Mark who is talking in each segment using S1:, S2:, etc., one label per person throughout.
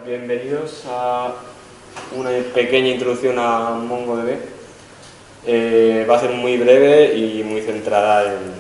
S1: Bienvenidos a una pequeña introducción a MongoDB. Va a ser muy breve y muy centrada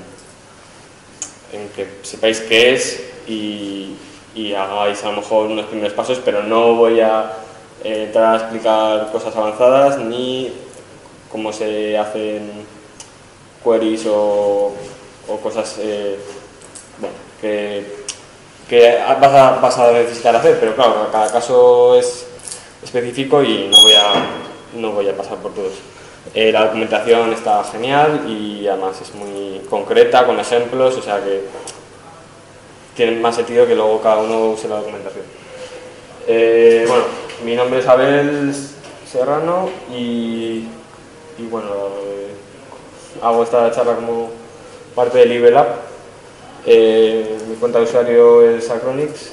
S1: en que sepáis qué es y hagáis a lo mejor unos primeros pasos, pero no voy a entrar a explicar cosas avanzadas ni cómo se hacen queries o cosas bueno, que vas a necesitar hacer, pero claro, cada caso es específico y no voy a pasar por todos. La documentación está genial y además es muy concreta, con ejemplos, o sea que tiene más sentido que luego cada uno use la documentación. Bueno, mi nombre es Abel Serrano y bueno, hago esta charla como parte de LibreLab. Mi cuenta de usuario es Acronix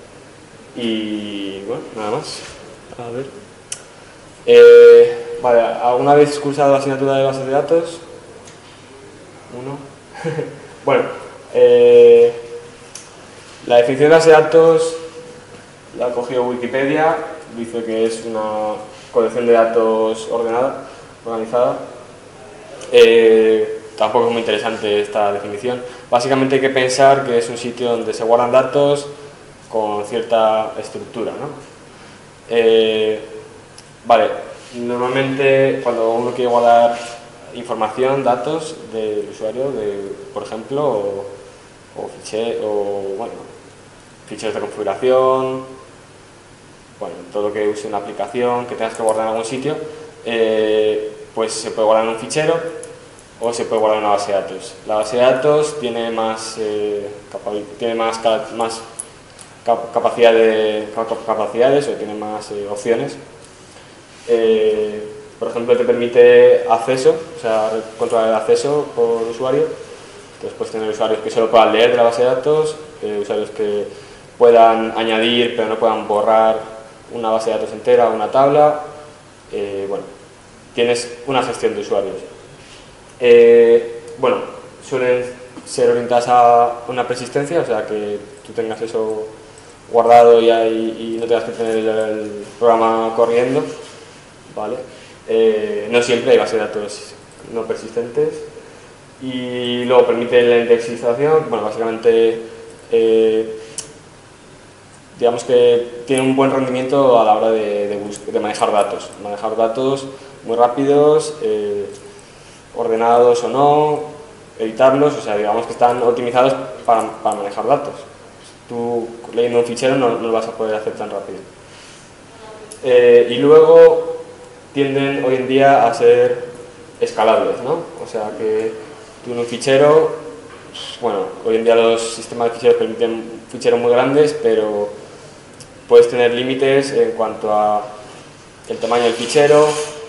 S1: y bueno, nada más. A ver. Vale, ¿alguna vez cursado la asignatura de bases de datos? ¿Uno? Bueno, la definición de base de datos la ha cogido Wikipedia, dice que es una colección de datos ordenada, organizada. Tampoco es muy interesante esta definición. Básicamente hay que pensar que es un sitio donde se guardan datos con cierta estructura, ¿no? Vale, normalmente cuando uno quiere guardar información, datos del usuario, por ejemplo, ficheros de configuración, bueno, todo lo que use una aplicación que tengas que guardar en algún sitio, pues se puede guardar en un fichero o se puede guardar en una base de datos. La base de datos tiene más capacidades o tiene más opciones. Por ejemplo, te permite acceso, o sea, controlar el acceso por usuario. Entonces puedes tener usuarios que solo puedan leer de la base de datos, usuarios que puedan añadir pero no puedan borrar una base de datos entera o una tabla. Bueno, tienes una gestión de usuarios. Bueno, suelen ser orientadas a una persistencia, o sea que tú tengas eso guardado y no tengas que tener el programa corriendo, ¿vale? No siempre hay bases de datos no persistentes. Y luego permite la indexización, bueno, básicamente digamos que tiene un buen rendimiento a la hora de manejar datos muy rápidos, ordenados o no, editarlos, o sea, digamos que están optimizados para manejar datos. Tú leyendo un fichero no lo vas a poder hacer tan rápido. Y luego tienden hoy en día a ser escalables, ¿no? O sea que tú en un fichero, bueno, hoy en día los sistemas de ficheros permiten ficheros muy grandes, pero puedes tener límites en cuanto a el tamaño del fichero.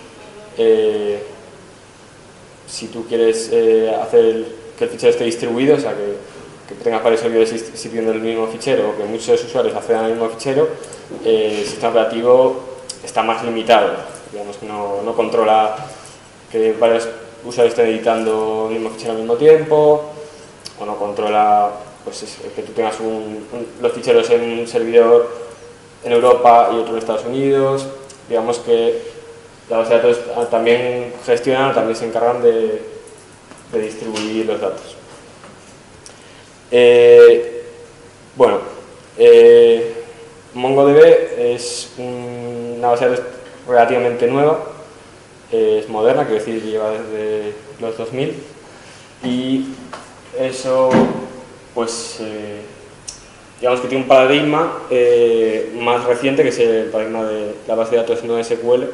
S1: Si tú quieres hacer que el fichero esté distribuido, o sea que tengas varios servidores sirviendo el mismo fichero o que muchos usuarios accedan al mismo fichero, el sistema operativo está más limitado, digamos que no controla que varios usuarios estén editando el mismo fichero al mismo tiempo, o no controla pues, que tú tengas los ficheros en un servidor en Europa y otro en Estados Unidos. Digamos que la base de datos también gestionan, también se encargan de distribuir los datos. Bueno, MongoDB es una base de datos relativamente nueva, es moderna, quiero decir, lleva desde los 2000 y eso, pues, digamos que tiene un paradigma más reciente, que es el paradigma de la base de datos no SQL,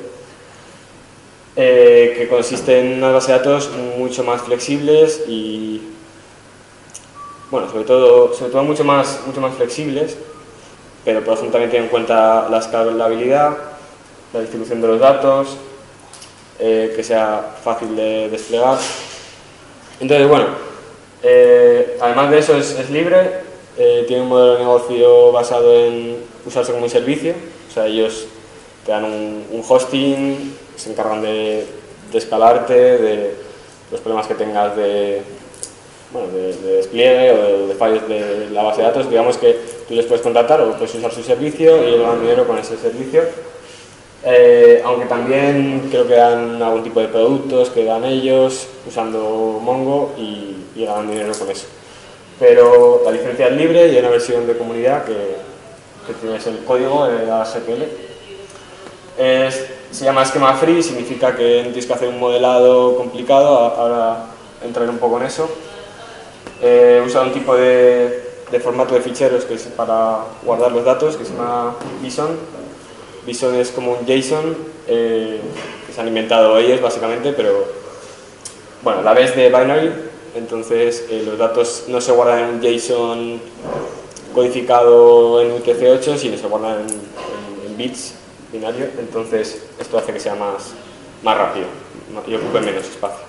S1: que consiste en una base de datos mucho más flexibles y, bueno, sobre todo mucho más flexibles, pero por ejemplo también tiene en cuenta la escalabilidad, la distribución de los datos, que sea fácil de desplegar. Entonces, bueno, además de eso es libre, tiene un modelo de negocio basado en usarse como un servicio, o sea, ellos te dan un hosting, se encargan de escalarte, de los problemas que tengas de despliegue o de fallos de la base de datos. Digamos que tú les puedes contratar o puedes usar su servicio y ellos ganan dinero con ese servicio. Aunque también creo que dan algún tipo de productos que dan ellos usando Mongo y ganan dinero con eso. Pero la licencia es libre y hay una versión de comunidad que tienes el código de AGPL. Se llama esquema free, significa que no tienes que hacer un modelado complicado, ahora entraré un poco en eso. Usa un tipo de formato de ficheros que es para guardar los datos, que se llama BSON. BSON es como un JSON que se han inventado ellos básicamente, pero bueno, la vez de binary, entonces los datos no se guardan en un JSON codificado en UTF-8, sino se guardan en bits binario, entonces esto hace que sea más rápido y ocupe menos espacio.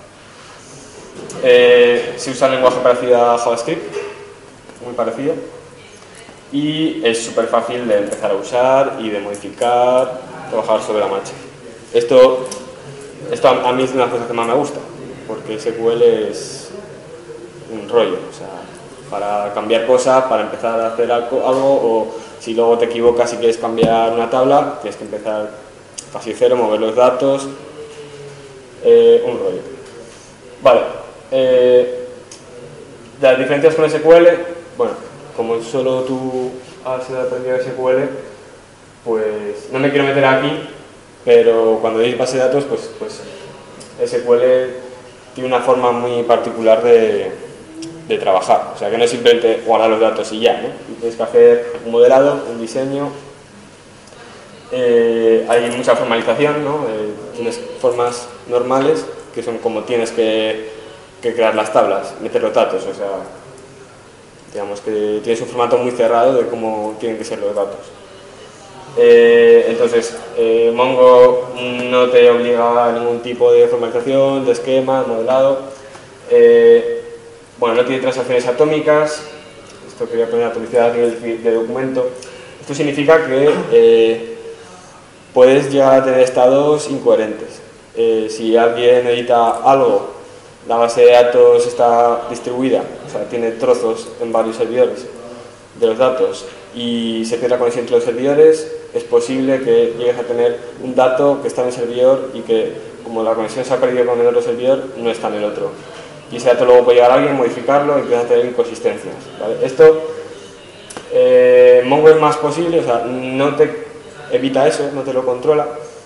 S1: Se usa el lenguaje parecido a JavaScript, muy parecido. Y es súper fácil de empezar a usar y de modificar, trabajar sobre la marcha. Esto a mí es una de las cosas que más me gusta, porque SQL es un rollo, o sea, para cambiar cosas, para empezar a hacer algo, o si luego te equivocas y quieres cambiar una tabla, tienes que empezar casi cero, mover los datos, un rollo. Vale, las diferencias con SQL, bueno, como solo tú has aprendido SQL, pues no me quiero meter aquí, pero cuando veis base de datos, pues SQL tiene una forma muy particular de trabajar. O sea, que no es simplemente guardar los datos y ya, ¿no? Tienes que hacer un modelado, un diseño. Hay mucha formalización, ¿no? Tienes formas normales, que son como tienes que crear las tablas, meter los datos, o sea, digamos que tienes un formato muy cerrado de cómo tienen que ser los datos. Entonces, Mongo no te obliga a ningún tipo de formalización, de esquema, modelado. Bueno, no tiene transacciones atómicas. Esto quería poner atomicidad a nivel de documento. Esto significa que puedes llegar a tener estados incoherentes. Si alguien edita algo, la base de datos está distribuida, o sea, tiene trozos en varios servidores de los datos y se pierde la conexión entre los servidores, es posible que llegues a tener un dato que está en el servidor y que, como la conexión se ha perdido con el otro servidor, no está en el otro. Y ese dato luego puede llegar a alguien, modificarlo y empieza a tener inconsistencias, ¿vale? Esto, Mongo es más posible, o sea, no te evita eso, no te lo controla,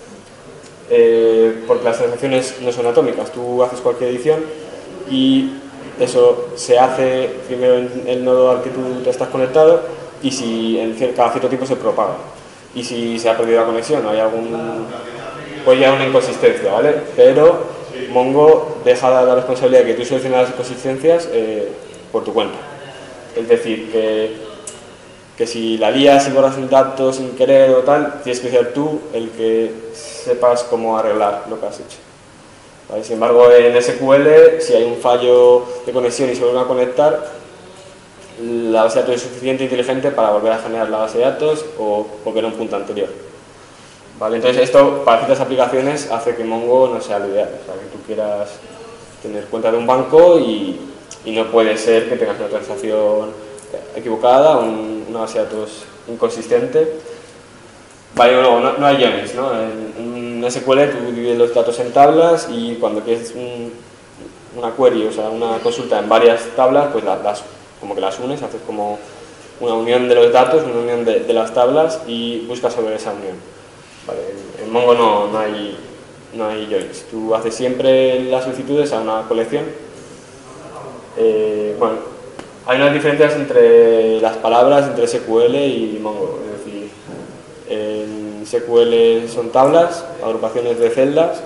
S1: porque las transacciones no son atómicas. Tú haces cualquier edición y eso se hace primero en el nodo al que tú te estás conectado y si cada cierto tiempo se propaga. Y si se ha perdido la conexión, puede llegar a una inconsistencia, ¿vale? Pero Mongo deja la responsabilidad de que tú soluciones las inconsistencias por tu cuenta. Es decir, que si la lías y borras un dato sin querer o tal, tienes que ser tú el que sepas cómo arreglar lo que has hecho. ¿Vale? Sin embargo, en SQL, si hay un fallo de conexión y se vuelven a conectar, la base de datos es suficientemente inteligente para volver a generar la base de datos o volver a un punto anterior. ¿Vale? Entonces, esto para ciertas aplicaciones hace que Mongo no sea lo ideal. O sea, que tú quieras tener cuenta de un banco y no puede ser que tengas una transacción equivocada, una base de datos inconsistente. Vale, no hay joins, ¿no? En SQL tú divides los datos en tablas y cuando quieres una query, o sea, una consulta en varias tablas, pues como que las unes, haces como una unión de los datos, una unión de las tablas y buscas sobre esa unión. Vale, en Mongo no hay joins, tú haces siempre las solicitudes a una colección. Bueno, hay unas diferencias entre las palabras, entre SQL y Mongo, es decir, en SQL son tablas, agrupaciones de celdas,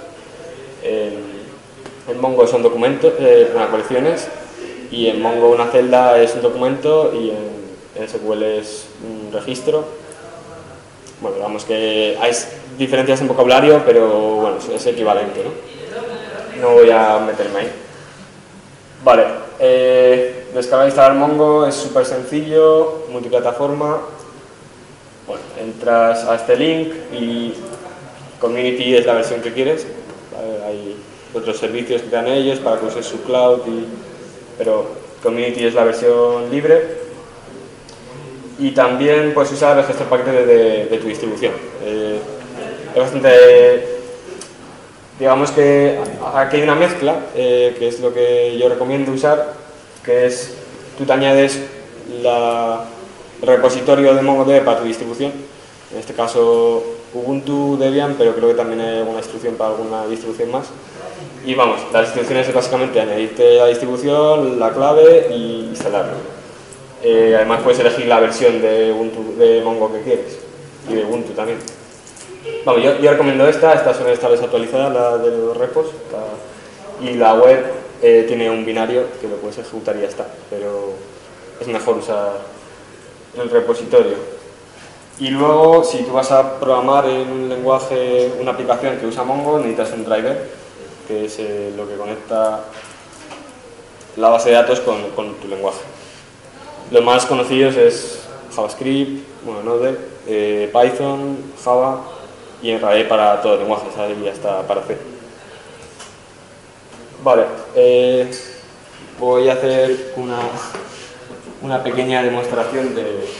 S1: en Mongo son documentos, colecciones, y en Mongo una celda es un documento y en SQL es un registro. Bueno, digamos que hay diferencias en vocabulario, pero bueno, es equivalente, ¿no? No voy a meterme ahí. Vale, descargar e instalar Mongo es súper sencillo, multiplataforma. Bueno, entras a este link y Community es la versión que quieres. ¿Vale? Hay otros servicios que dan ellos para que uses su cloud, pero Community es la versión libre. Y también puedes usar el gestor de paquetes de tu distribución. Es bastante... Digamos que aquí hay una mezcla, que es lo que yo recomiendo usar, que es, tú te añades el repositorio de MongoDB para tu distribución, en este caso Ubuntu, Debian, pero creo que también hay alguna instrucción para alguna distribución más. Y vamos, las instrucciones es básicamente añadirte la distribución, la clave y instalarlo. Además puedes elegir la versión de Ubuntu, de Mongo que quieres, y de Ubuntu también. Vamos, yo recomiendo esta suele estar desactualizada, la de los repos, y la web tiene un binario que lo puedes ejecutar y ya está, pero es mejor usar el repositorio. Y luego, si tú vas a programar en un lenguaje, una aplicación que usa Mongo, necesitas un driver, que es lo que conecta la base de datos con tu lenguaje. Los más conocidos es JavaScript, bueno, Node, Python, Java y en realidad para todo el lenguaje, ¿sabes? Y hasta para C. Vale, voy a hacer una pequeña demostración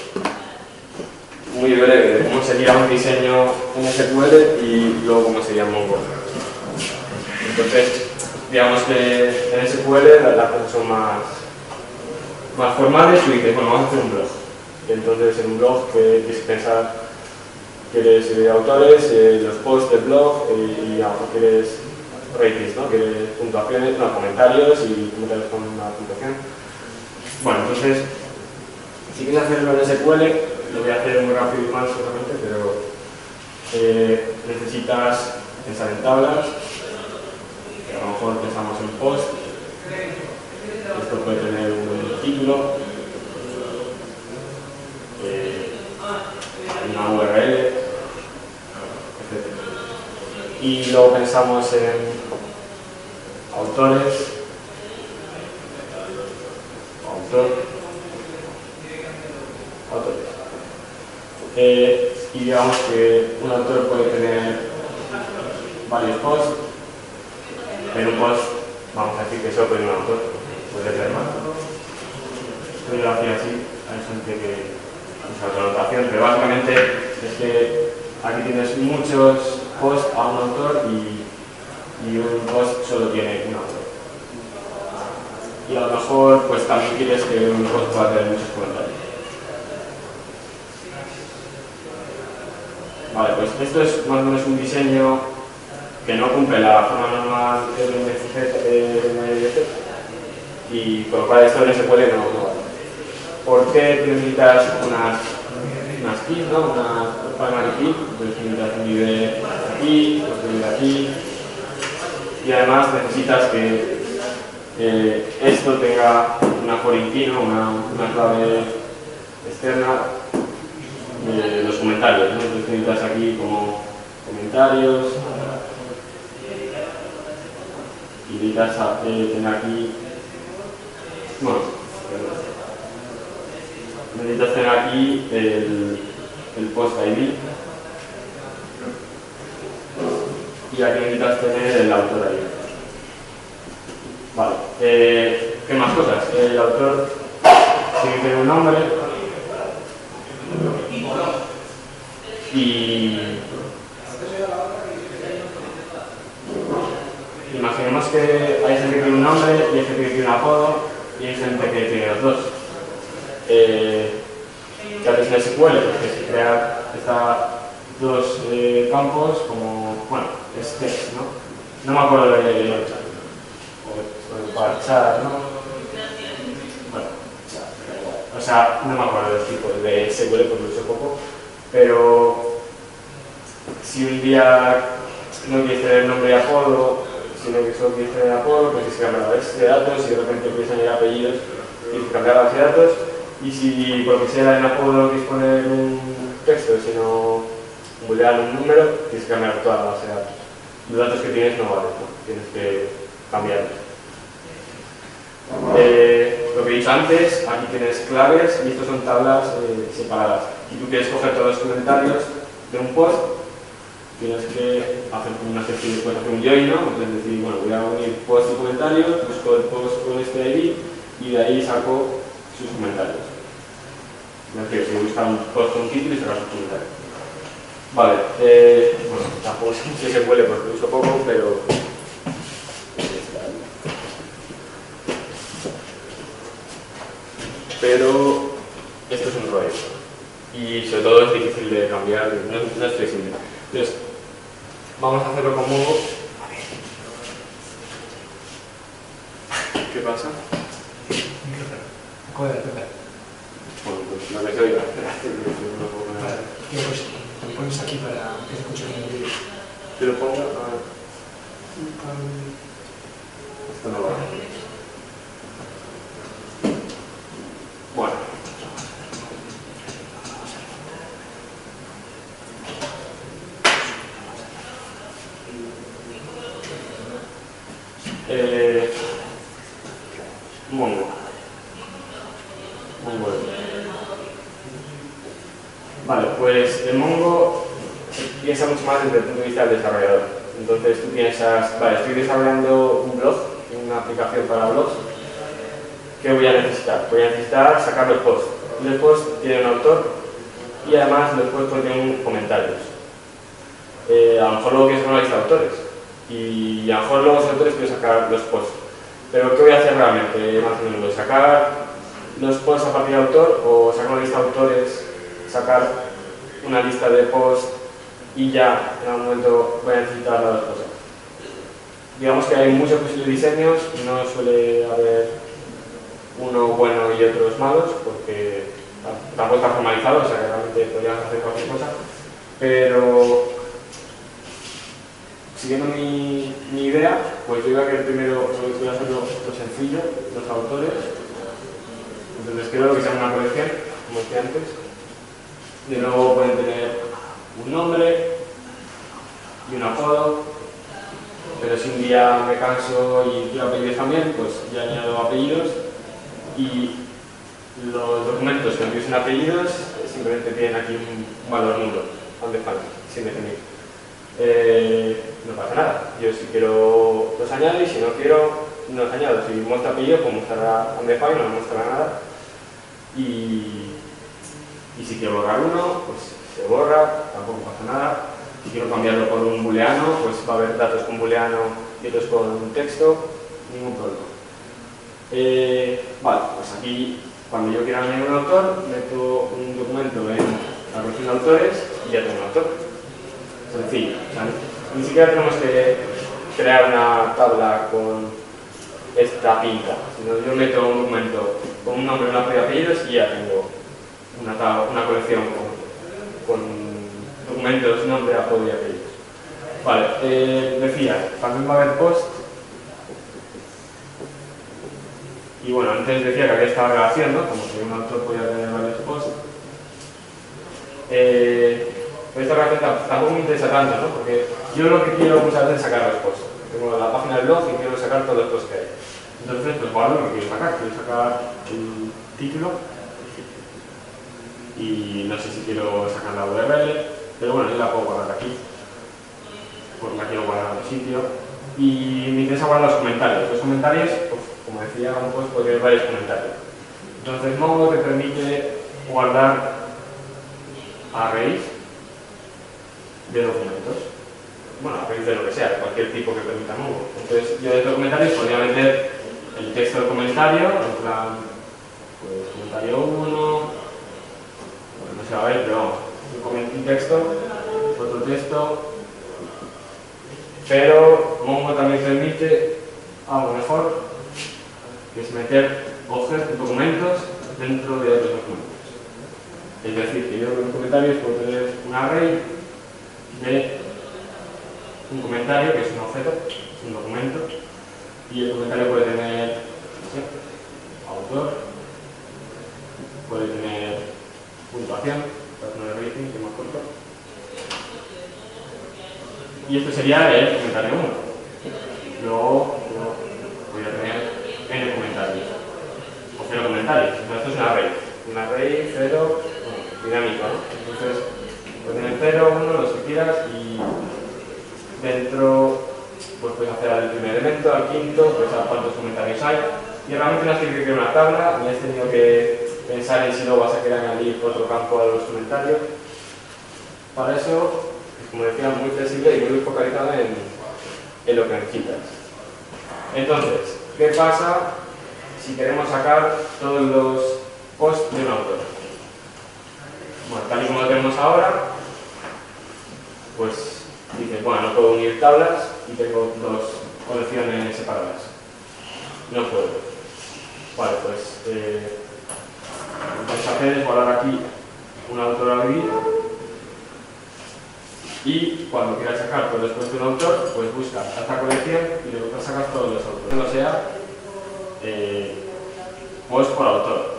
S1: muy breve de cómo sería un diseño en SQL y luego cómo sería en Mongo. Entonces, digamos que en SQL las cosas son más formales. Tú dices, bueno, vamos a hacer un blog. Entonces, en un blog que tienes que pensar, quieres autores, los posts del blog y a lo mejor quieres ratings, ¿no? Quieres puntuaciones, no, comentarios y comentarios con una puntuación. Bueno, entonces, si quieres hacerlo en SQL, lo voy a hacer muy rápido y mal solamente, pero necesitas pensar en tablas, que a lo mejor pensamos en post. Esto puede tener un título, una URL, etc. Y luego pensamos en autores, autores. Y digamos que un autor puede tener varios posts. En un post, vamos a decir que solo puede un autor, puede tener más. Yo lo hacía así, hay gente que usa otra notación, pero básicamente es que aquí tienes muchos posts a un autor y un post solo tiene un autor. Y a lo mejor pues también quieres que un post pueda tener muchos comentarios. Vale, pues esto es más o menos un diseño que no cumple la forma normal de MVC y con lo cual esto en SQL no vale. ¿Por qué necesitas unas keys, ¿no? Una primary key, entonces necesitas un ID aquí, otro ID aquí y además necesitas que esto tenga una foreign key, ¿no? una clave externa de los comentarios, ¿no? Entonces necesitas aquí como comentarios y necesitas tener aquí, bueno, necesitas tener aquí el post ID y aquí necesitas tener el autor ID. Vale, ¿qué más cosas? El autor tiene que tener un nombre y imaginemos que hay gente que tiene un nombre y hay gente que tiene un apodo y hay gente que tiene los dos. ¿Qué haces en SQL? Pues se crea dos campos como, bueno, es text, ¿no? No me acuerdo de char, ¿no? Bueno, o sea, no me acuerdo del tipo de SQL porque lo uso poco, pero si un día no quieres tener nombre y apodo, sino que solo quieres tener apodo, pues tienes que cambiar la base de datos y de repente empiezan a ir apellidos, tienes que cambiar la base de datos. Y si por lo que sea en apodo quieres poner un texto, sino un booleano, un número, tienes que cambiar toda la base de datos. Los datos que tienes no valen, ¿no? Tienes que cambiarlos. Lo que he dicho antes, aquí tienes claves y estos son tablas separadas. Si tú quieres coger todos los comentarios de un post, tienes que hacer una gestión, puedes hacer un join, ¿no? Es decir, bueno, voy a unir post y comentarios, busco el post con este ID y de ahí saco sus comentarios. Me refiero, si busca un post con un título y sacas un comentario. Vale, bueno, tampoco sé si se puede porque lo uso poco, pero... Pero esto es un rollo. Y sobre todo es difícil de cambiar, no es flexible. Entonces, vamos a hacerlo como... ¿Qué pasa?
S2: Bueno,
S1: Pues lo que se oiga.
S2: pues lo pones aquí para que se escuche bien el vídeo.
S1: Te lo pongo... Esto no va. Bueno. Mongo. Vale, pues el Mongo piensa mucho más desde el punto de vista del desarrollador. Entonces tú piensas, vale, estoy desarrollando un blog, una aplicación para blogs. ¿Qué voy a necesitar? Voy a necesitar sacar los posts. Los posts tienen un autor y además los posts tienen comentarios. A lo mejor luego quiero sacar una lista de autores y a lo mejor luego los autores quiero sacar los posts. Pero ¿qué voy a hacer realmente? Más o menos, ¿voy a sacar los posts a partir de autor o sacar una lista de autores, sacar una lista de posts y ya en algún momento voy a necesitar las dos cosas? Digamos que hay muchos posibles diseños, no suele haber uno bueno y otros malos porque tampoco está formalizado, o sea que realmente podríamos hacer cualquier cosa, pero siguiendo mi idea, pues yo iba a querer primero, voy a hacerlo lo sencillo, los autores. Entonces creo que sea una colección, como decía antes. De nuevo pueden tener un nombre y un apodo, pero si un día me canso y quiero apellidos también, pues ya añado apellidos y los documentos que empiecen apellidos simplemente tienen aquí un valor nulo, undefined, sin definir. No pasa nada. Yo si quiero los añado y si no quiero no los añado. Si muestra apellido pues mostrará undefined, no me mostrará nada. Y si quiero borrar uno, pues se borra, tampoco pasa nada. Si quiero cambiarlo por un booleano, pues va a haber datos con booleano y otros con texto, ningún problema. Vale, pues aquí cuando yo quiera añadir un autor, meto un documento en la colección de autores y ya tengo un autor. Sencillo. O sea, ni siquiera tenemos que crear una tabla con esta pinta, sino yo meto un documento con un nombre, un apellidos y ya tengo una colección con documentos, nombre, apodo y apellidos. Vale, decía, también va a haber post. Y bueno, antes decía que había esta relación, ¿no? Como que un autor podía tener varios posts. Pero esta relación tampoco me interesa tanto, ¿no? Porque yo lo que quiero muchas veces es sacar los posts. Tengo la página del blog y quiero sacar todos los posts que hay. Entonces, pues guardo lo que quiero sacar. Quiero sacar el título y no sé si quiero sacar la URL, pero bueno, yo la puedo guardar aquí porque la quiero guardar en otro sitio. Y me interesa guardar los comentarios. Los comentarios, pues, como decía, un post puede tener varios comentarios. Entonces, Mongo te permite guardar arrays de documentos. Bueno, arrays de lo que sea, de cualquier tipo que permita Mongo. Entonces, yo de estos comentarios podría meter el texto del comentario, en plan, pues, comentario 1, bueno, no se va a ver, pero vamos, un texto, otro texto, pero Mongo también permite algo mejor, que es meter objetos, documentos dentro de otros documentos. Es decir, que yo en los comentarios puedo tener un array de un comentario, que es un objeto, un documento, y el comentario puede tener, no sé, autor, puede tener puntuación, personal rating, que es más corto, y esto sería el comentario 1. Luego voy a tener n comentarios, o 0 comentarios. Entonces, esto es un array 0, bueno, dinámico, ¿no? Entonces, puedes tener 0, 1, los que quieras, y dentro pues puedes hacer al primer elemento, al quinto, pues a cuántos comentarios hay. Y realmente no has tenido que crear una tabla, ni has tenido que pensar en si luego vas a querer añadir otro campo al comentario. Para eso, como decía, muy flexible y muy focalizado en lo que necesitas. Entonces, ¿qué pasa si queremos sacar todos los posts de un autor? Bueno, tal y como lo tenemos ahora, pues dices, bueno, no puedo unir tablas y tengo dos colecciones separadas. No puedo. Vale, pues lo que puedes hacer es guardar aquí un autor ID y cuando quieras sacar todo después de un autor, pues buscas esta colección y luego sacas todos los autores. No sea post por autor.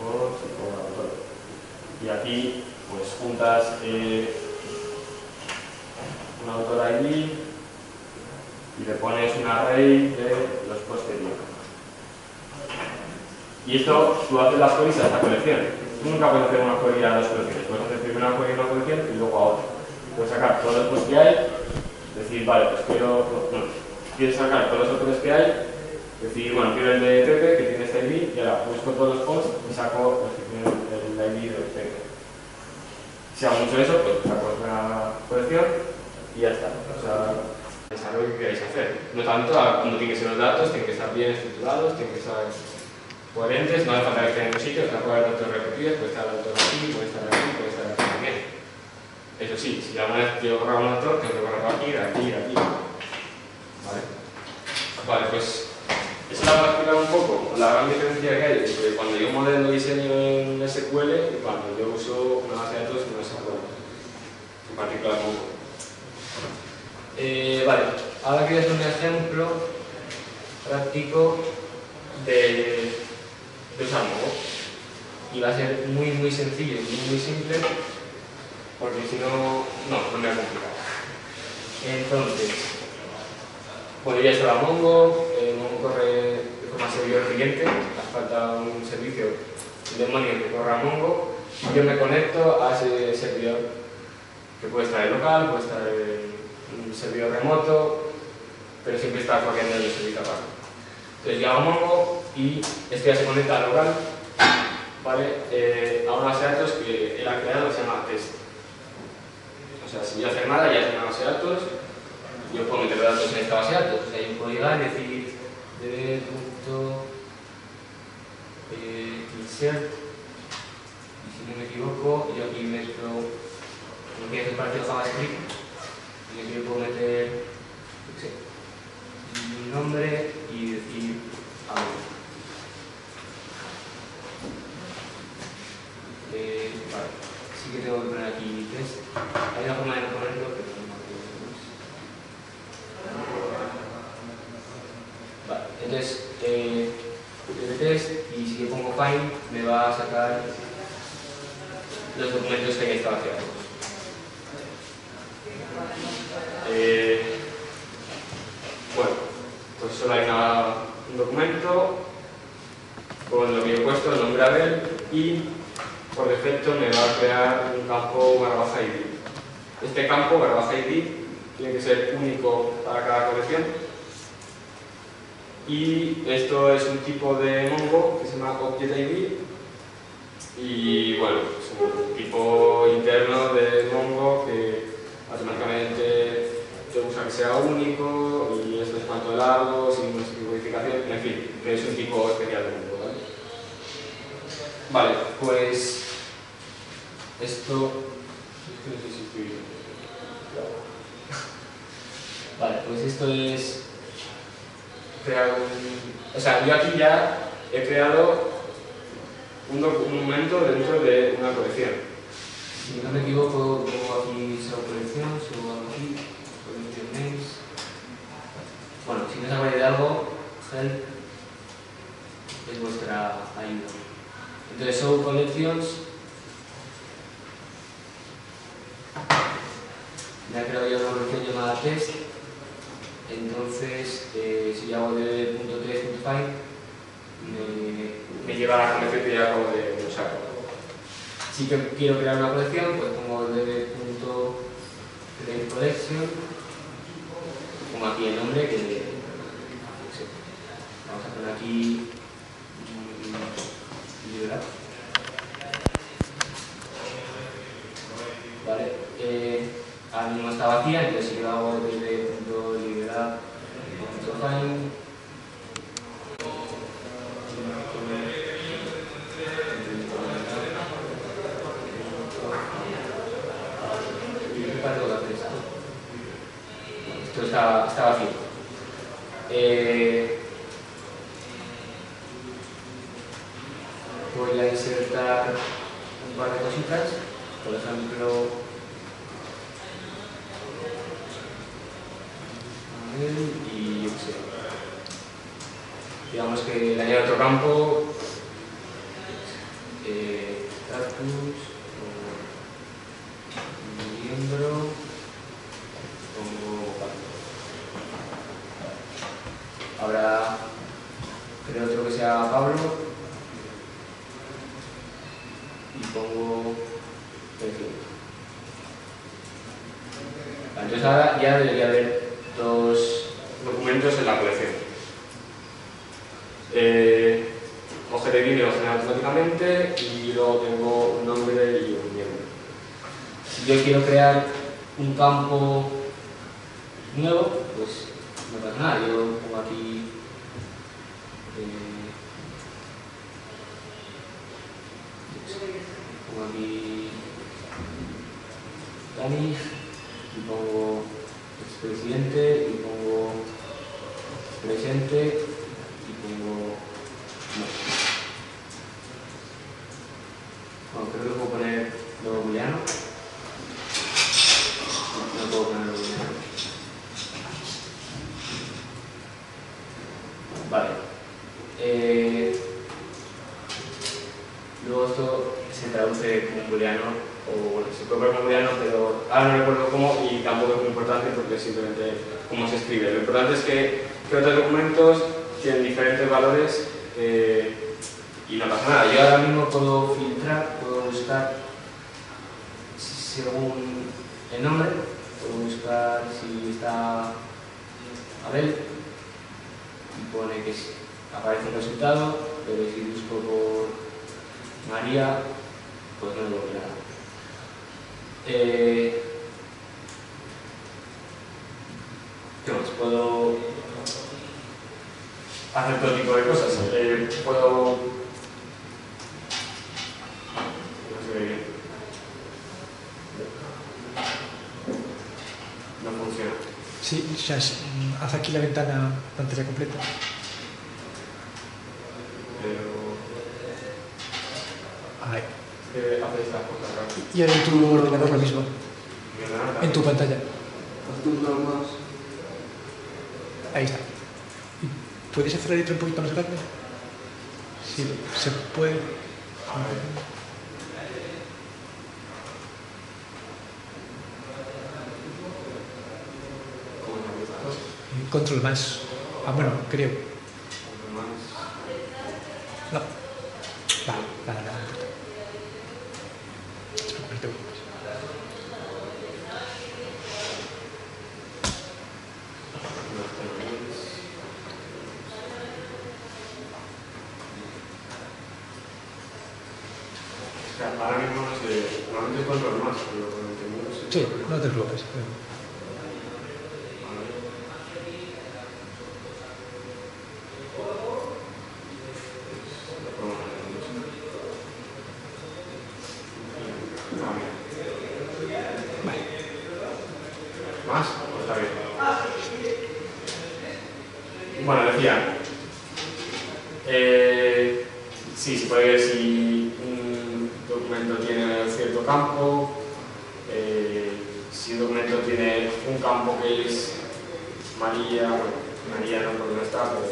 S1: Y aquí pues juntas un autor ID y le pones un array de los posts que tiene. Y esto tú haces las queries a esta colección. Tú nunca puedes hacer una query a dos colecciones. Puedes hacer primero una query a una colección y luego a otra. Puedes sacar todos los posts que hay, decir, vale, pues quieres sacar todos los autores que hay, decir, bueno, quiero el de Pepe que tiene este ID y ahora busco todos los posts y saco los que tienen el ID de Pepe. Si hago mucho eso, pues saco una colección y ya está. O sea, es algo que queráis hacer. No tanto cuando tienen que ser los datos, tienen que estar bien estructurados, tienen que estar coherentes, no hace falta que estén en un sitio, está puede haber datos repetidos, puede estar el autor aquí, puede estar aquí, puede estar aquí también. Eso sí, si alguna vez quiero borrar un autor, tengo que borrarlo aquí, de aquí, de aquí. ¿Vale? Vale, pues eso la voy a explicar un poco la gran diferencia que hay entre cuando yo modelo diseño en SQL y cuando yo uso una base de datos que no es SQL, en particular Mongo. Vale, ahora quiero hacer un ejemplo práctico de usar Mongo y va a ser muy sencillo y muy simple porque si no me va a complicar. Entonces, bueno, ya está Mongo, Mongo corre de forma servidor cliente, hace falta un servicio, un demonio que corra Mongo y yo me conecto a ese servidor que puede estar en local, puede estar en un servidor remoto, pero siempre está corriendo el servicio aparte. Entonces yo hago Mongo y esto ya se conecta a local, ¿vale? A una base de datos que él ha creado que se llama test. O sea, sin yo hacer nada, ya es una base de datos, yo puedo meter datos en esta base de datos. O sea, yo puedo llegar y decir db.insert y si no me equivoco, yo aquí mezclo no tiene que parecer JavaScript y aquí yo puedo meter mi nombre y decir algo. Vale, sí que tengo que poner aquí mi test. Hay una forma de no ponerlo, pero no me acuerdo. Vale, entonces test y si yo pongo find me va a sacar los documentos que hay en esta base de datos. Bueno, pues solo hay un documento con lo que yo he puesto, el nombre Abel y por defecto me va a crear un campo /id. Este campo /id tiene que ser único para cada colección y esto es un tipo de Mongo que se llama ObjectID y bueno, es un tipo interno de Mongo que automáticamente te busca que sea único y esto es cuanto largo, sin modificación, en fin, que es un tipo especial de Mongo, ¿vale? Vale, pues esto no sé si estoy... Vale, pues esto es crear o sea, yo aquí ya he creado un documento dentro de una colección. Si no me equivoco, pongo aquí solo colección, subo algo aquí, colección names. Bueno, si no sabéis de algo, help es vuestra ayuda. Entonces, show collections. Me ha creado ya una colección llamada test. Entonces, si yo hago de .test.find, me lleva a la colección que ya acabo de usar. Si yo quiero crear una colección, pues pongo db.createCollection, pongo aquí el nombre que vamos a poner aquí liberar.
S2: está vacía, entonces si lo hago desde punto liberar, punto find, esto está vacío. Voy a insertar un par de cositas, por ejemplo, y yo qué sé, digamos que le añado otro campo, status, miembro, pongo ahora creo otro que sea Pablo y pongo perfil. Entonces ahora ya debería haber dos documentos en la colección. OGT viene lo genera automáticamente y luego tengo un nombre y un miembro. Si yo quiero crear un campo nuevo, pues no pasa nada, yo pongo aquí Dani y pongo expresidente y pongo presente y pongo no. Bueno, creo que puedo poner nuevo booleano. No puedo poner nuevo booleano. Vale. Luego esto se traduce como un booleano, o bueno, se puede poner como booleano, pero ahora no recuerdo cómo y tampoco es muy importante porque es simplemente cómo se escribe. Lo importante es que otros documentos tienen diferentes valores y no pasa nada. Yo ahora mismo puedo filtrar, puedo buscar según el nombre, puedo buscar si está Abel y pone que aparece el resultado, pero si busco por María, pues no lo veo nada. ¿Qué más? Puedo hacer todo tipo de cosas. Puedo... No se ve bien. No funciona.
S3: Sí, o sea, haz aquí la ventana pantalla completa. Ahí.
S1: Hace estas cosas, ¿no?
S3: Y ahora en tu ordenador lo mismo. En tu pantalla. Ahí está. ¿Puedes hacer la letra un poquito más grande? Sí, se puede. Control más. Ah, bueno, creo. No. Nada.
S1: Ahora mismo no sé, normalmente es control más, pero con el temor no sé.
S3: Sí, no te preocupes.
S1: ¿Más? Pues está bien. Bueno, decía, sí, se puede ver si un documento tiene cierto campo, si un documento tiene un campo que es María, bueno, María no porque no está, pero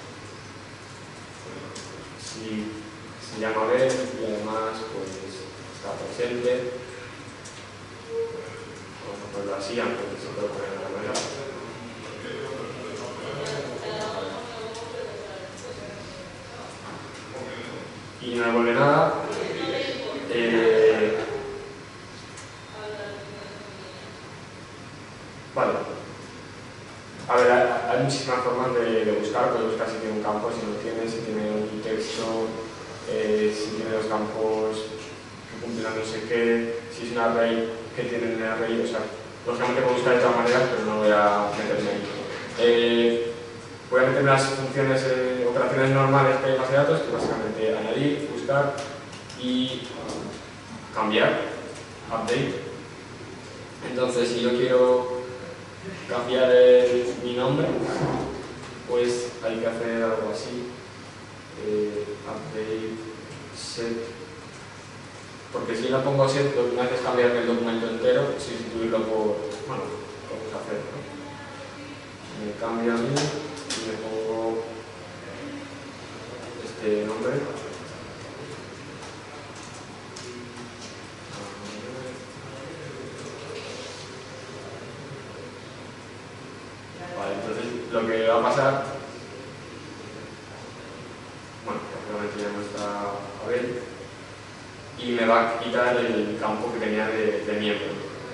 S1: si se llama Abel y además pues está presente. Vamos a ponerlo así, aunque se puede poner de otra manera. Y no devuelve nada. Vale. A ver, hay muchísimas formas de buscar. Puedes buscar si tiene un campo, si no tiene, si tiene un texto, si tiene los campos que cumplen a no sé qué, si es un array que tiene un array, o sea,
S2: lógicamente puedo buscar de todas maneras, pero no voy a meterme ahí. Voy a meter las funciones, operaciones normales que hay en base de datos, que básicamente añadir, buscar y cambiar, update. Entonces, si yo quiero cambiar mi nombre, pues hay que hacer algo así, update, set, porque si yo no pongo set, lo que me hace es cambiarme el documento entero, sustituirlo por, bueno, vamos a hacer, ¿no? Me cambio a mí y me pongo este nombre. Vale, entonces lo que va a pasar, bueno, prácticamente ya no está Abel, y me va a quitar el campo que tenía de miembro.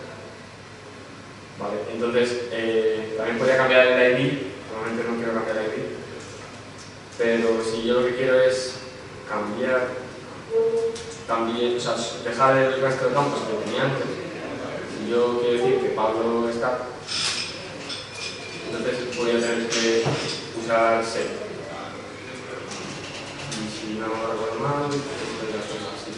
S2: Vale, entonces también podría cambiar el ID, normalmente no quiero cambiar el ID, pero si yo lo que quiero es cambiar también, o sea, dejar el resto de campos que tenía antes, si yo quiero decir que Pablo está, entonces voy a tener que usar set. Y si no me recuerdo mal, pues voy a hacerlo así.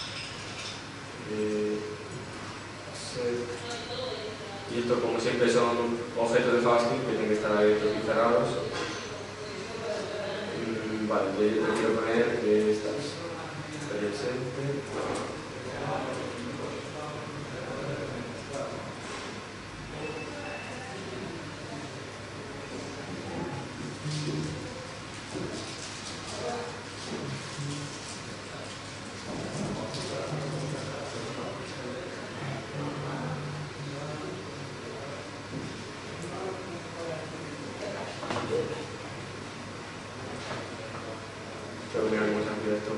S2: Set. Y esto, como siempre, son objetos de JavaScript que tienen que estar abiertos y cerrados. Vale, yo quiero poner que esta es presente. Tengo que mirar cómo se hacía esto.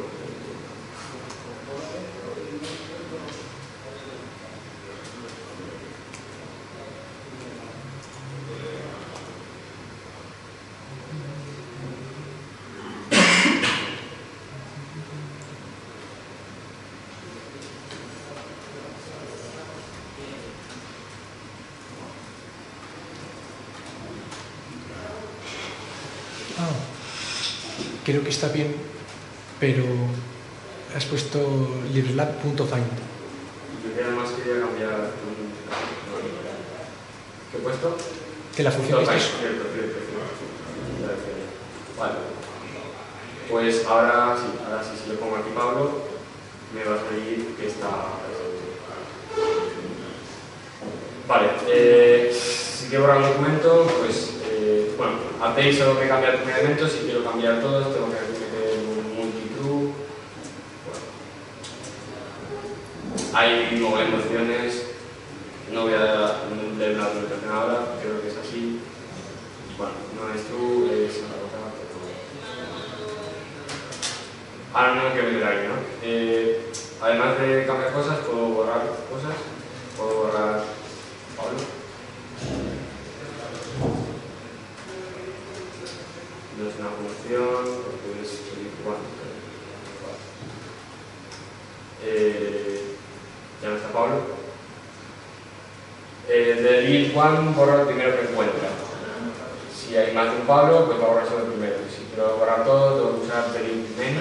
S3: Creo que está bien, pero has puesto librelab.find.
S2: Yo además quería cambiar ¿qué he puesto?
S3: Que la función
S2: Cierto. Vale. Pues ahora sí, si le pongo aquí Pablo, me va a salir que está. Vale, si quiero borrar un documento, pues bueno, update solo que cambiar los elementos, si quiero cambiar todos tengo que meter un multi-true. Bueno. Hay nuevas opciones, no voy a leer la documentación ahora, creo que es así. Bueno, no es true, es una cosa. Ahora no hay que meter ahí, ¿no? Además de cambiar cosas, puedo borrar cosas, puedo borrar Pablo. No es una función, porque es igual. Ya no está Pablo. Delete one borra el primero que encuentra. Si hay más de un Pablo, pues va a borrar solo el primero. Si quiero borrar todo, tengo que usar delete many.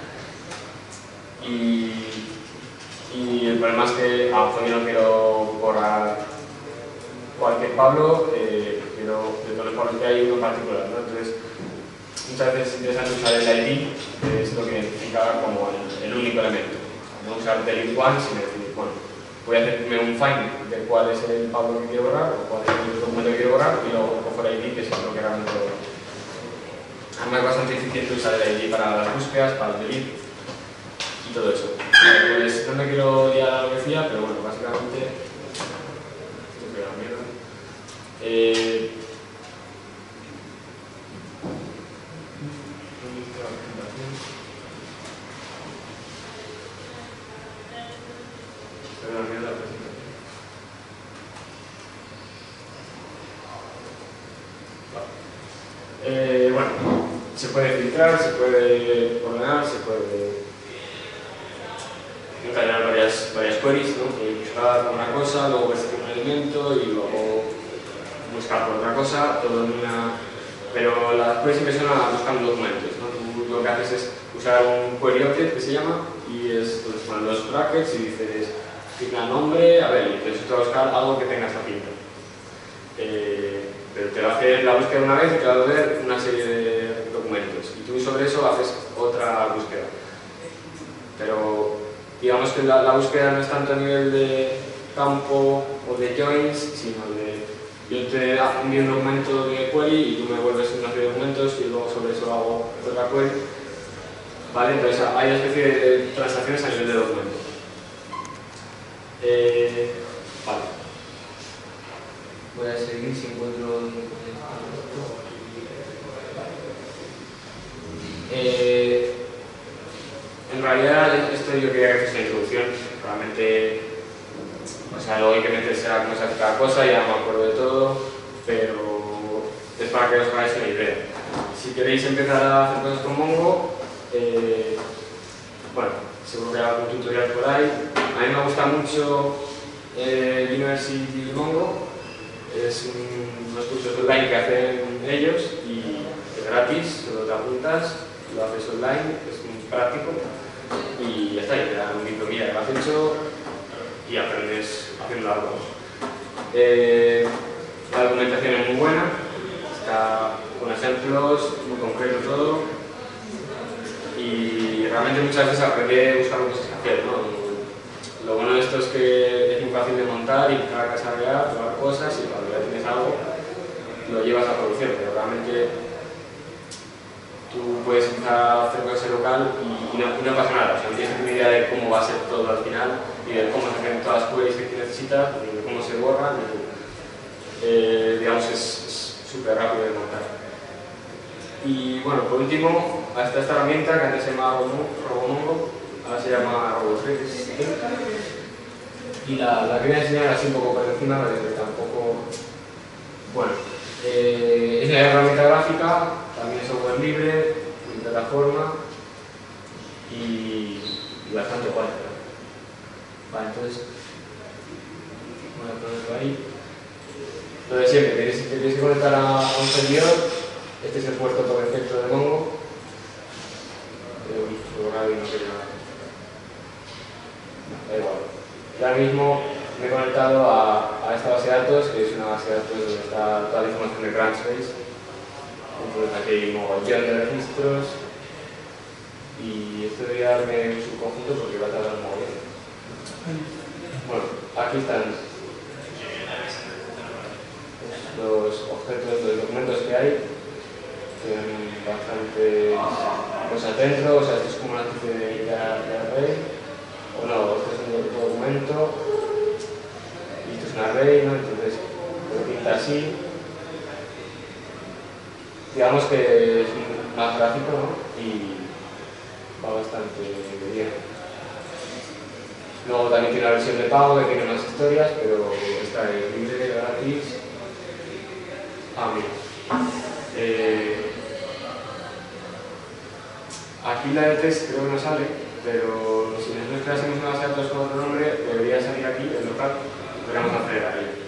S2: Y el problema es que aunque yo no quiero borrar cualquier Pablo, quiero de todos los Pablos que hay uno en particular, ¿no? Entonces, muchas veces es interesante usar el ID, que es lo que identifica como el único elemento. No usar delete one, sino decir, bueno, voy a hacerme un find de cuál es el Pablo que quiero borrar o cuál es el documento que quiero borrar y luego cojo el ID, que es lo que realmente quiero borrar. Además es bastante eficiente usar el ID para las búsquedas, para el delete y todo eso. Pues no me quiero liar a lo que decía, pero bueno, básicamente esto es la mierda. Bueno, se puede filtrar, se puede ordenar, se puede encadenar varias queries, ¿no? Buscar una cosa, luego ver si tiene documento y luego buscar por otra cosa, todo en una... Pero las queries siempre son buscando documentos, ¿no? Tú lo que haces es usar un query object que se llama y es, pues, pones los brackets y dices signa nombre, a ver, y entonces te va a buscar algo que tenga esa pinta. Pero te va a hacer la búsqueda una vez y te va a ver una serie de documentos y tú sobre eso haces otra búsqueda. Pero digamos que la búsqueda no es tanto a nivel de campo o de joins, sino de yo te envío un documento de query y tú me vuelves una serie de documentos y luego sobre eso hago otra query. ¿Vale? Entonces hay una especie de transacciones a nivel de documento. Vale. Voy a seguir si encuentro... en realidad esto yo quería que fuese una introducción, realmente, o sea, luego hay que meterse a cómo se hace cada cosa, ya me acuerdo de todo, pero es para que os hagáis una idea. Si queréis empezar a hacer cosas con Mongo, bueno, seguro que hay algún tutorial por ahí. A mí me gusta mucho University Mongo, es unos cursos online que hacen ellos y es gratis, solo te apuntas, lo haces online, es muy práctico y ya está, y te dan un diplomilla que lo has hecho y aprendes haciendo algo. La documentación es muy buena, está con ejemplos, muy concreto todo y realmente muchas veces aprendí buscando cosas que hacer, ¿no? Lo bueno de esto es que es muy fácil de montar y cada casa real, probar cosas y cuando ya tienes algo lo llevas a producción, pero realmente tú puedes empezar a hacer cosas local y no pasa nada, o sea, no tienes ni idea de cómo va a ser todo al final y de cómo se hacen todas las queries que necesitas, ni de cómo se borran, digamos es súper rápido de montar. Y bueno, por último, hasta esta herramienta que antes se llamaba RoboMongo, ahora se llama RoboThread, y la quería enseñar así un poco por encima, pero tampoco... Bueno, es una herramienta gráfica, también es software libre, en plataforma y bastante guay. Vale, entonces voy a ponerlo ahí. Lo de siempre, si te quieres conectar a un servidor, este es el puerto perfecto de Mongo. No quiero nada. Da igual. Y ahora mismo me he conectado a esta base de datos, que es una base de datos donde está toda la información de Crunchbase. Entonces aquí hay un mogollón de registros y esto debería darme un subconjunto porque va a tardar un mogollón. Bueno, aquí están los objetos, los documentos que hay. Tienen bastantes cosas dentro, o sea, esto es como una especie de array. O no, esto es un documento y esto es un array, ¿no? Entonces lo pinta así. Digamos que es más gráfico, ¿no? Y va bastante bien. Luego también tiene una versión de pago que tiene más historias, pero esta es libre, gratis. Mira. Aquí la de test creo que no sale, pero si nosotros creásemos una base de datos con otro nombre, debería salir aquí, el local, podríamos acceder a ello.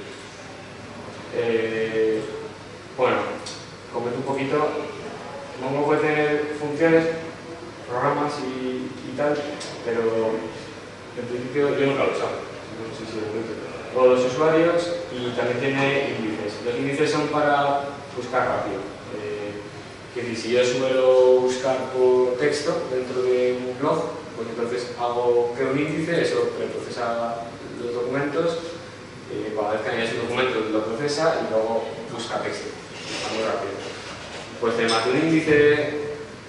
S2: Bueno, comento un poquito. Mongo puede tener funciones, programas y tal, pero en principio yo nunca lo usaba. No sé si lo cuento. O los usuarios y también tiene índices. Los índices son para buscar rápido. Es decir, si yo suelo buscar por texto dentro de un blog, pues entonces creo un índice, eso procesa los documentos, cada vez que añades un documento lo procesa y luego busca texto, muy rápido. Pues te mando un índice,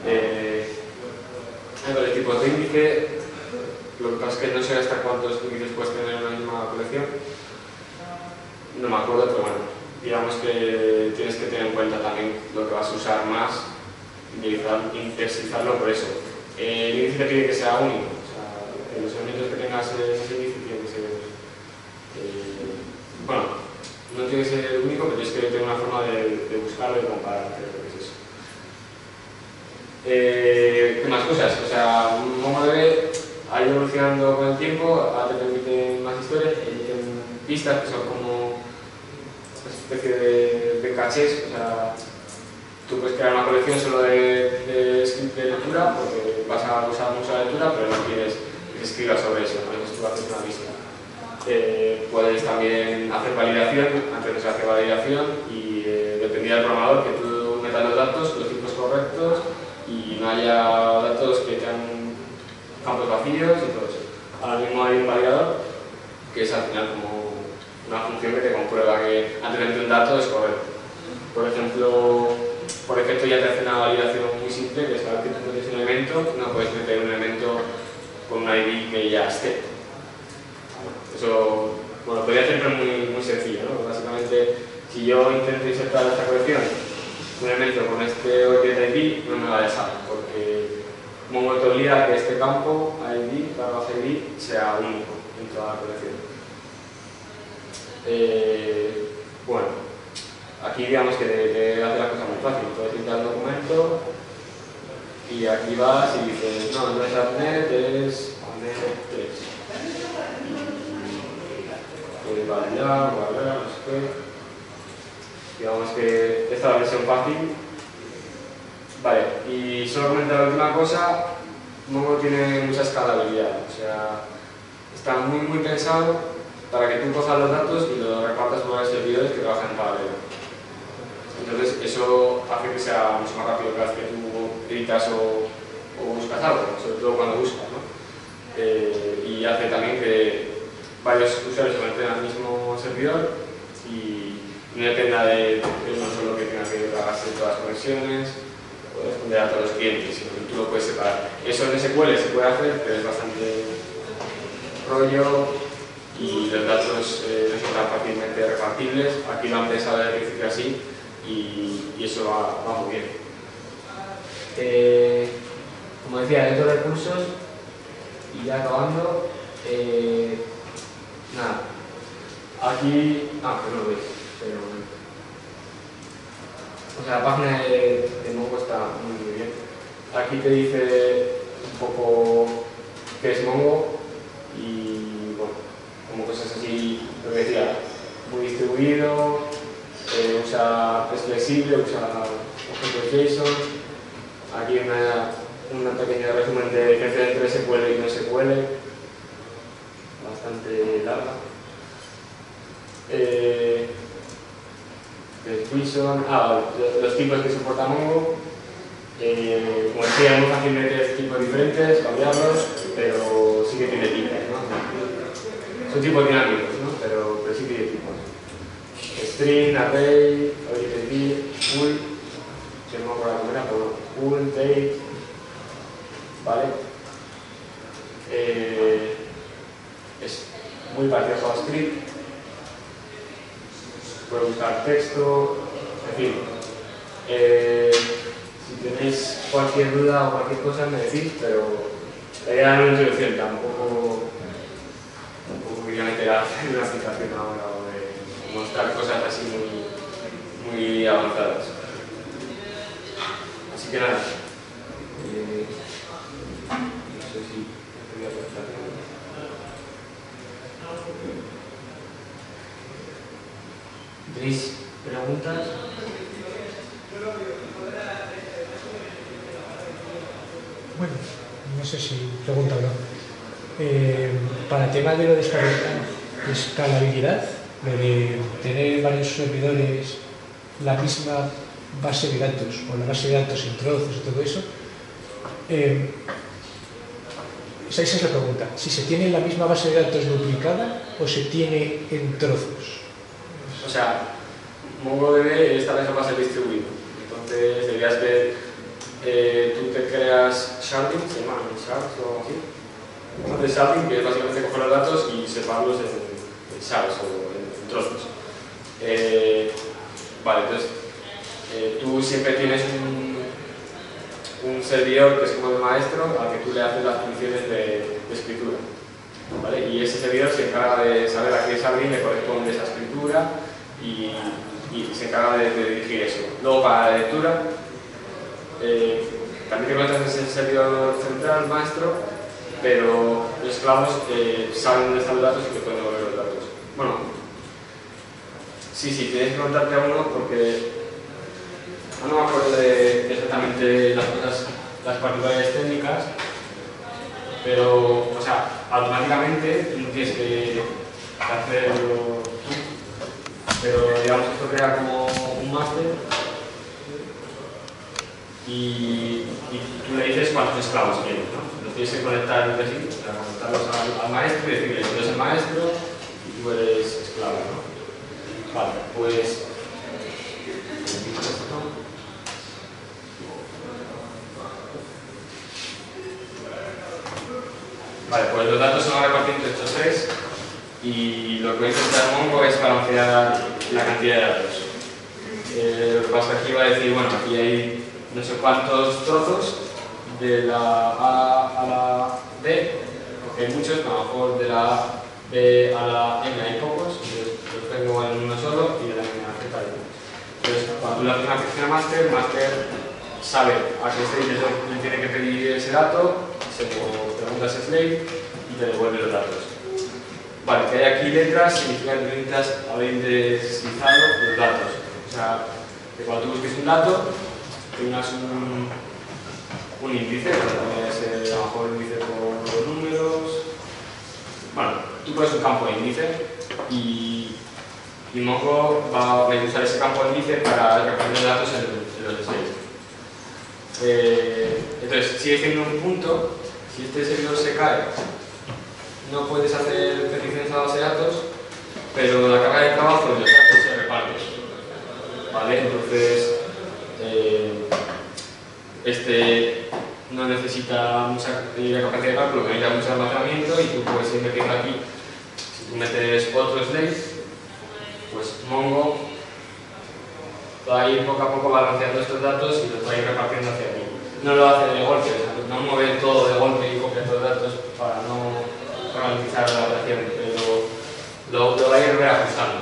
S2: hay varios tipos de índice, lo que pasa es que no sé hasta cuántos índices puedes tener en una misma colección, no me acuerdo, pero bueno. Digamos que tienes que tener en cuenta también lo que vas a usar más y indexizarlo por eso. El índice te pide que sea único, o sea, los elementos que tengas en ese índice tienen que ser... bueno, no tiene que ser único, pero tienes que tener una forma de buscarlo y de comparar, creo que es eso. ¿Qué más cosas? O sea, MongoDB ha ido evolucionando con el tiempo, ahora te permiten más historias, pistas, que son como una especie de cachés. O sea, tú puedes crear una colección solo de script de lectura, porque vas a usar mucho la lectura, pero no quieres que se escriba sobre eso, entonces tú haces una lista. Puedes también hacer validación, antes de se hace validación, y dependía del programador que tú metas los datos, los tipos correctos, y no haya datos que tengan campos vacíos y todo eso. Ahora mismo hay un validador, que es al final como una función que te comprueba que antes de meter un dato es correcto. Por ejemplo, por defecto ya te hace una validación muy simple, que es cada vez que tú metes un elemento, no puedes meter un elemento con un ID que ya esté. Eso, bueno, podría ser pero muy sencillo, ¿no? Básicamente, si yo intento insertar esta colección un elemento con este object ID, no me va a dejar, porque Mongo te obliga a que este campo ID sea único en toda la colección. Bueno, aquí digamos que te hace la cosa muy fácil. Puedes editar el documento y aquí vas y dices, no es AppNet, es AppNet 3. Puedes validar, guardar, no sé qué. Digamos que esta es la versión fácil. Vale, y solo comentar la última cosa, Mongo tiene mucha escalabilidad, o sea, está muy pensado para que tú cojas los datos y los repartas por varios servidores que trabajan en paralelo. Entonces eso hace que sea mucho más rápido cada vez que tú editas o buscas algo, sobre todo cuando buscas, ¿no? Y hace también que varios usuarios se conecten al mismo servidor y no dependa de uno solo que tenga que trabajarse todas las conexiones o responder a todos los clientes, sino que tú lo puedes separar. Eso en SQL se puede hacer, pero es bastante rollo y los datos no son tan fácilmente repartibles. Aquí lo han pensado desde el principio así y eso va muy bien. Como decía, dentro de recursos y ya acabando, nada, aquí, que no lo veis, pero o sea, la página de Mongo está muy bien. Aquí te dice un poco qué es Mongo y bueno, como cosas así, lo que decía, muy distribuido, es flexible, usa objetos JSON. Aquí un pequeño resumen de diferencia entre SQL y no SQL, bastante larga. Los tipos que soporta Mongo, como decía, es muy fácil meter tipos diferentes, cambiarlos, pero sí que tiene tipos, ¿no? Son tipos dinámicos, ¿no? pero sí tiene tipos. String, array, object full, que no me acuerdo cómo era, pero full, date, ¿vale? Es muy parecido a JavaScript. Puedo buscar texto, en fin. Si tenéis cualquier duda o cualquier cosa me decís, pero la idea no es una introducción, tampoco quería meter en una aplicación ahora o de mostrar cosas así muy avanzadas. Así que nada. No sé si voy a presentación. ¿Tenéis preguntas?
S3: Bueno, no sé si pregunta o no. Para el tema de lo de escalabilidad, lo de tener varios servidores, la misma base de datos, o la base de datos en trozos y todo eso, esa es la pregunta. Si se tiene la misma base de datos duplicada o se tiene en trozos.
S2: O sea, MongoDB está pensado para ser distribuido. Entonces, deberías ver, tú te creas sharding, se llama shards o algo así. Haces sharding, que es básicamente coger los datos y separarlos en shards o en trozos. Vale, entonces, tú siempre tienes un servidor que es como el maestro al que tú le haces las funciones de escritura. ¿Vale? Y ese servidor se encarga de saber a qué sharding le corresponde esa escritura y se encarga de dirigir eso. Luego para la lectura, también te conectas ese servidor central, maestro, pero los esclavos saben dónde están los datos y que pueden devolver los datos. Bueno, Sí, sí, tienes que preguntarte a uno porque no me acuerdo de exactamente las cosas, las particularidades técnicas, pero, o sea, automáticamente no tienes que hacerlo tú, pero digamos esto crea como un máster y tú le dices cuántos esclavos quieres, ¿no? Los tienes que conectar entre sí, o sea, conectarlos al maestro y decirle, tú eres el maestro y tú eres esclavo, ¿no? Vale, pues... Vale, pues los datos se van a repartir entre estos tres y lo que voy a intentar Mongo es balancear la cantidad de datos. Lo que pasa es que aquí va a decir, bueno, aquí hay no sé cuántos trozos de la A a la D, porque hay muchos, a lo mejor de la B a la M hay pocos, entonces los tengo en uno solo y de la M a la Z hay uno. Entonces, cuando tú le haces una petición a master, el master sabe a qué stage le tiene que pedir ese dato, se lo preguntas a slave y te devuelve los datos. Vale, que hay aquí letras significa que necesitas haber deslizado los datos. O sea, que cuando tú busques un dato, tengas un índice, que también es a lo mejor el índice con los números. Bueno, tú pones un campo de índice y Mongo va a usar ese campo de índice para repartir datos en los slaves. Entonces, sigue siendo un punto. Si este servidor se cae, no puedes hacer peticiones a la base de datos, pero la carga de trabajo de los datos se reparte. ¿Vale? Entonces, este no necesita mucha capacidad de cálculo, necesita mucho almacenamiento y tú puedes ir metiendo aquí. Si tú metes otro slave, pues Mongo va a ir poco a poco balanceando estos datos y los va a ir repartiendo hacia aquí. No lo hace de golpe, o sea, no mueve todo de golpe y copia todos los datos para no ralentizar la operación, pero lo va a ir reajustando.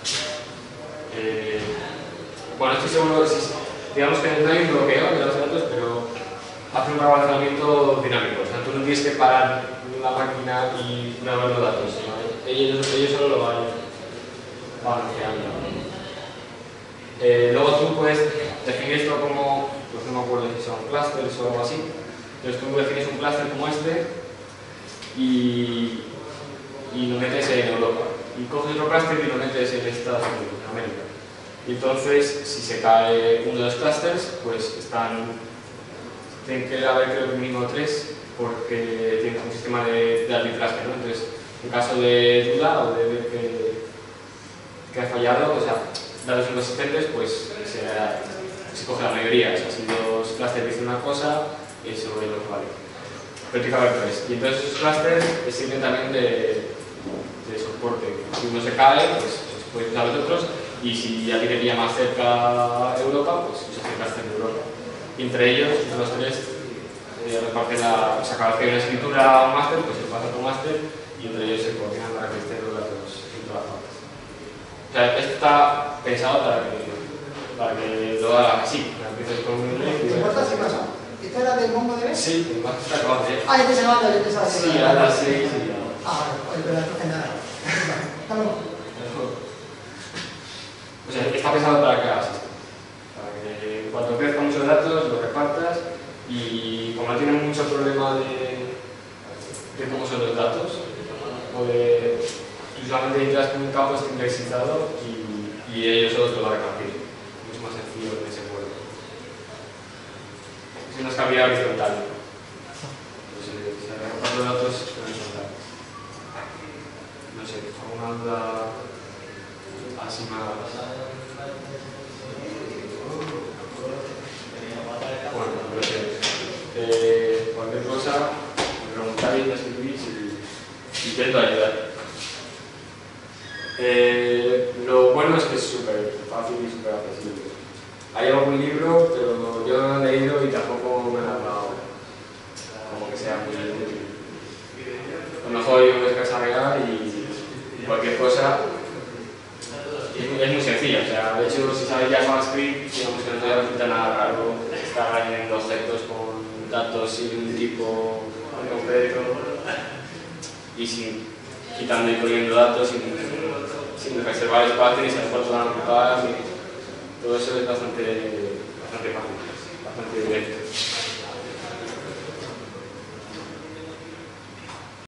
S2: Bueno, estoy seguro, digamos que no hay un bloqueo de los datos, pero hace un rebalanceamiento dinámico. O sea, tú no tienes que parar la máquina y grabar los datos, ¿no? ellos solo lo van balanceando. Luego tú puedes definir esto como, pues no me acuerdo si son clusters o algo así. Entonces tú defines un clúster como este y lo metes en Europa. Y coges otro clúster y lo metes en Estados Unidos, en América. Y entonces, si se cae uno de los clusters, pues tienen que haber creo que mínimo 3 porque tienen un sistema de arbitraje, ¿no? Entonces, en caso de duda o de ver que ha fallado, o sea, datos inconsistentes, pues se coge la mayoría. O sea, si los clusters dicen una cosa, eso es lo que vale. Pero tiene que haber 3. Y entonces esos clusters sirven también de soporte. Si uno se cae, pues puedes usar los otros. Y si a ti te pilla más cerca Europa, pues usas el cluster de Europa. Y entre ellos, entre los tres, reparten o sea, cada vez que hay una escritura a un máster, pues se pasa a tu máster y entre ellos se coordinan para que estén los datos en todas partes. O sea, esto está pensado para que lo hagas así. Empieces con un link.
S4: ¿Te importa si pasa? ¿Esta era del MongoDB?
S2: Sí, el máster está acabado de...
S4: Ah, este se manda, yo pensaba que
S2: sí, a las 6 y ya.
S4: Ah, vale, pero entonces nada. Hasta luego.
S2: O sea, está pensado para que hagas esto. Para que cuando crezcan muchos datos, los repartas y como no tienen mucho problema de cómo son los datos, tú solamente necesitas que un campo esté indexizado y ellos solos lo van a repartir. Mucho más sencillo que ese pueblo. Es una escalabilidad horizontal. Entonces, se reparten los datos horizontales. No sé, ¿alguna duda así más? Bueno, no sé. Cualquier cosa, me preguntáis, me escribís y intento ayudar. Lo bueno es que es súper fácil y súper accesible. Hay algún libro, pero yo no lo he leído y tampoco me han hablado como que sea muy útil. A lo mejor yo me descargaré y cualquier cosa es muy sencilla. O sea, de hecho, si sabes ya JavaScript, digamos que no te resulta nada raro estar añadiendo objetos con datos sin un tipo en concreto y quitando y poniendo datos sin sin reservar espacio ni saber cuánto van a ocupar, todo eso es bastante fácil, bastante directo.